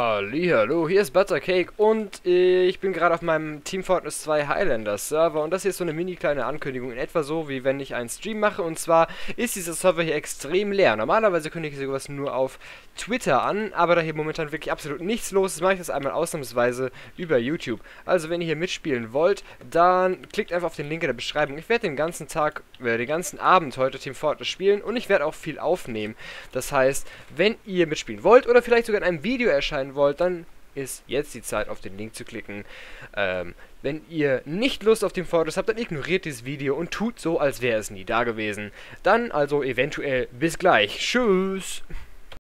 Hallihallo, hier ist Buttercake und ich bin gerade auf meinem Team Fortress 2 Highlanders Server und das hier ist so eine mini kleine Ankündigung, in etwa so, wie wenn ich einen Stream mache, und zwar ist dieser Server hier extrem leer. Normalerweise kündige ich sowas nur auf Twitter an, aber da hier momentan wirklich absolut nichts los ist, mache ich das einmal ausnahmsweise über YouTube. Also wenn ihr hier mitspielen wollt, dann klickt einfach auf den Link in der Beschreibung. Ich werde den ganzen Tag, den ganzen Abend heute Team Fortress spielen und ich werde auch viel aufnehmen. Das heißt, wenn ihr mitspielen wollt oder vielleicht sogar in einem Video erscheinen wollt, dann ist jetzt die Zeit, auf den Link zu klicken. Wenn ihr nicht Lust auf Team Fortress habt, dann ignoriert dieses Video und tut so, als wäre es nie da gewesen. Dann also eventuell bis gleich. Tschüss!